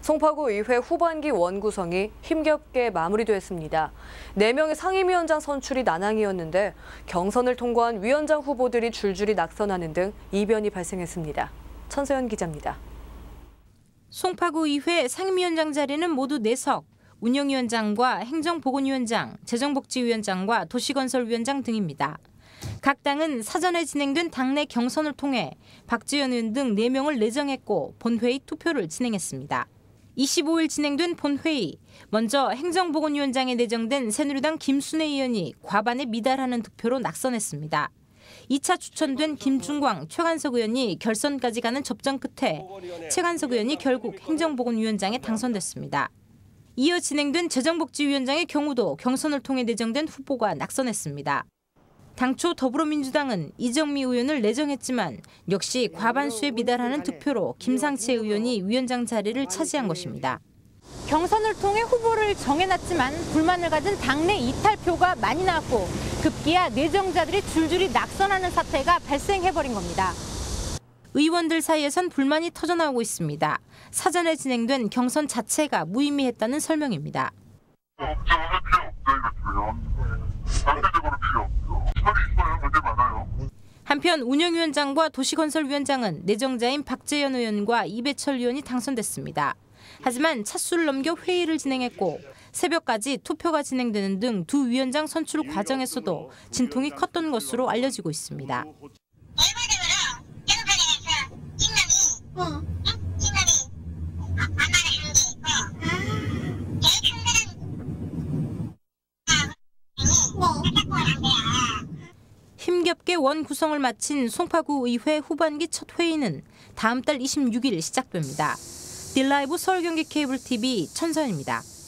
송파구 의회 후반기 원구성이 힘겹게 마무리됐습니다. 4명의 상임위원장 선출이 난항이었는데 경선을 통과한 위원장 후보들이 줄줄이 낙선하는 등 이변이 발생했습니다. 천서연 기자입니다. 송파구 의회 상임위원장 자리는 모두 4석, 운영위원장과 행정보건위원장, 재정복지위원장과 도시건설위원장 등입니다. 각 당은 사전에 진행된 당내 경선을 통해 박지원 의원 등 4명을 내정했고 본회의 투표를 진행했습니다. 25일 진행된 본회의, 먼저 행정보건위원장에 내정된 새누리당 김순애 의원이 과반에 미달하는 득표로 낙선했습니다. 2차 추천된 김중광, 최관석 의원이 결선까지 가는 접전 끝에 최관석 의원이 결국 행정보건위원장에 당선됐습니다. 이어 진행된 재정복지위원장의 경우도 경선을 통해 내정된 후보가 낙선했습니다. 당초 더불어민주당은 이정미 의원을 내정했지만 역시 과반수에 미달하는 득표로 김상채 의원이 위원장 자리를 차지한 것입니다. 경선을 통해 후보를 정해놨지만 불만을 가진 당내 이탈표가 많이 나왔고 급기야 내정자들이 줄줄이 낙선하는 사태가 발생해버린 겁니다. 의원들 사이에선 불만이 터져나오고 있습니다. 사전에 진행된 경선 자체가 무의미했다는 설명입니다. 한편 운영위원장과 도시건설위원장은 내정자인 박재현 의원과 이배철 의원이 당선됐습니다. 하지만 차수를 넘겨 회의를 진행했고 새벽까지 투표가 진행되는 등 두 위원장 선출 과정에서도 진통이 컸던 것으로 알려지고 있습니다. 힘겹게 원 구성을 마친 송파구 의회 후반기 첫 회의는 다음 달 26일 시작됩니다. 딜라이브 서울경기 케이블 TV 천서연입니다.